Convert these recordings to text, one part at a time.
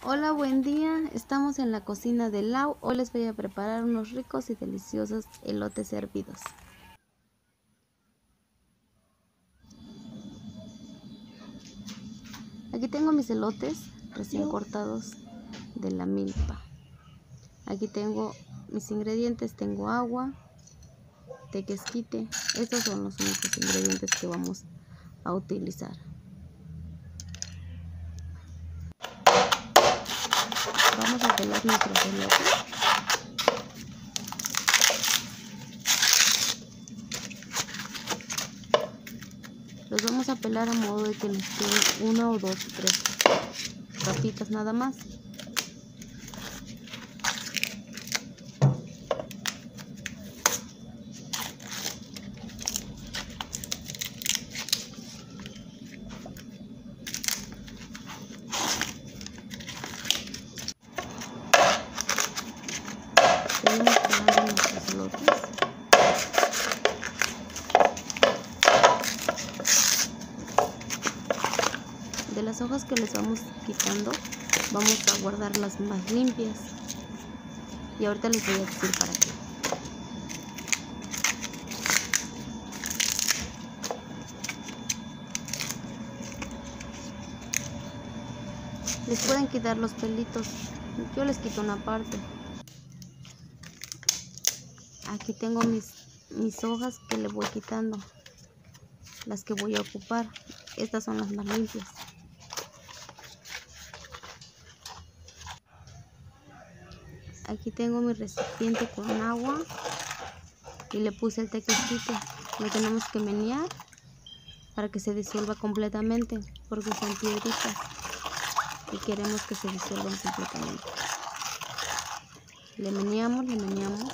Hola, buen día. Estamos en la cocina de Lau. Hoy les voy a preparar unos ricos y deliciosos elotes hervidos. Aquí tengo mis elotes recién cortados de la milpa. Aquí tengo mis ingredientes. Tengo agua, tequesquite. Estos son los únicos ingredientes que vamos a utilizar. Vamos a pelar nuestros elotes. Los vamos a pelar a modo de que nos quede una o dos o tres capitas nada más. Seguimos pelando nuestros elotes. De las hojas que les vamos quitando, vamos a guardar las más limpias. Y ahorita les voy a decir para qué. Les pueden quitar los pelitos. Yo les quito una parte. Aquí tengo mis hojas que le voy quitando. Las que voy a ocupar. Estas son las más limpias. Aquí tengo mi recipiente con agua y le puse el tequesquite. Lo tenemos que menear para que se disuelva completamente porque son piedritas y queremos que se disuelvan completamente. Le meneamos, le meneamos.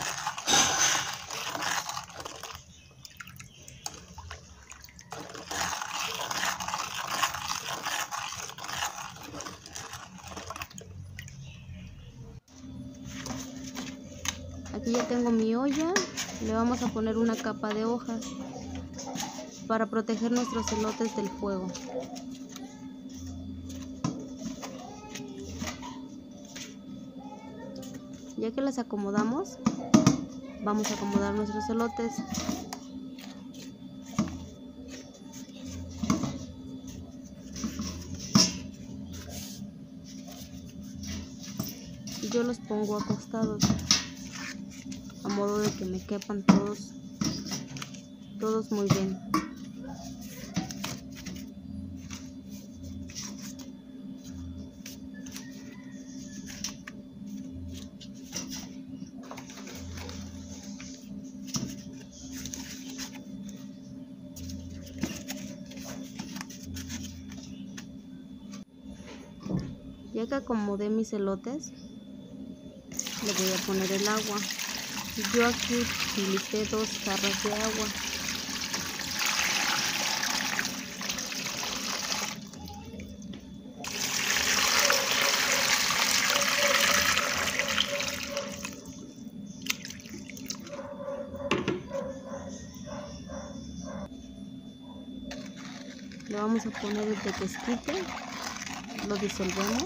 Aquí ya tengo mi olla. Le vamos a poner una capa de hojas para proteger nuestros elotes del fuego. Ya que las acomodamos, vamos a acomodar nuestros elotes. Y yo los pongo acostados a modo de que me quepan todos muy bien. Ya que acomodé mis elotes, le voy a poner el agua. Yo aquí utilicé 2 jarras de agua. Le vamos a poner el tequesquite, lo disolvemos.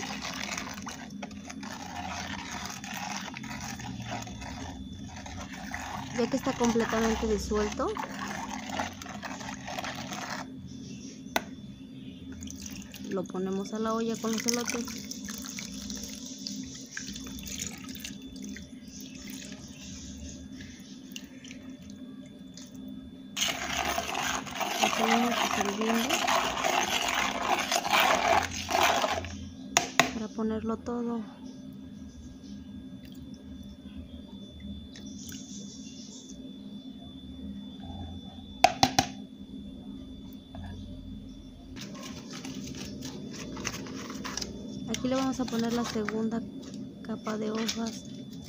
Ya que está completamente disuelto, lo ponemos a la olla con los elotes. Lo seguimos disolviendo para ponerlo todo. Aquí le vamos a poner la segunda capa de hojas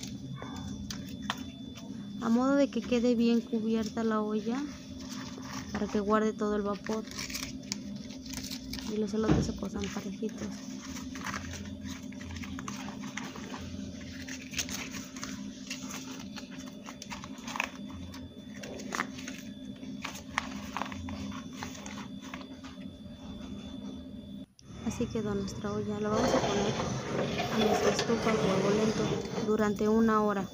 a modo de que quede bien cubierta la olla para que guarde todo el vapor y los elotes se posan parejitos. Así así quedó nuestra olla. Lo vamos a poner a nuestra estufa a fuego lento durante 1 hora.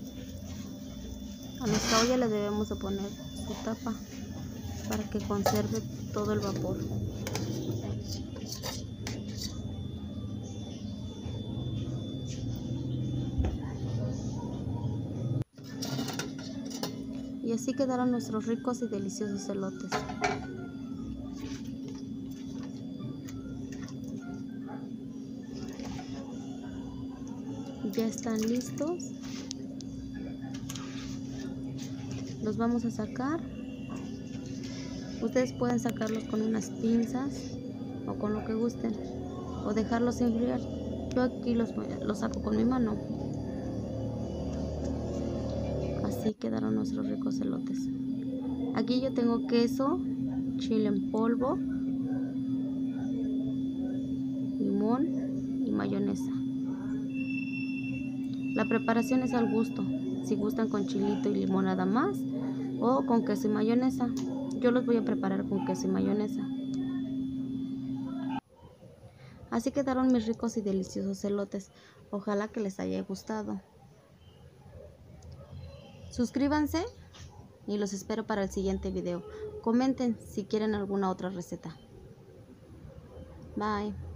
A nuestra olla le debemos de poner su tapa para que conserve todo el vapor. Y así quedaron nuestros ricos y deliciosos elotes. Ya están listos. Los vamos a sacar. Ustedes pueden sacarlos con unas pinzas o con lo que gusten, o dejarlos enfriar. Yo aquí los saco con mi mano. Así quedaron nuestros ricos elotes. Aquí yo tengo queso, chile en polvo, limón y mayonesa. La preparación es al gusto, si gustan con chilito y limón nada más o con queso y mayonesa. Yo los voy a preparar con queso y mayonesa. Así quedaron mis ricos y deliciosos elotes. Ojalá que les haya gustado. Suscríbanse y los espero para el siguiente video. Comenten si quieren alguna otra receta. Bye.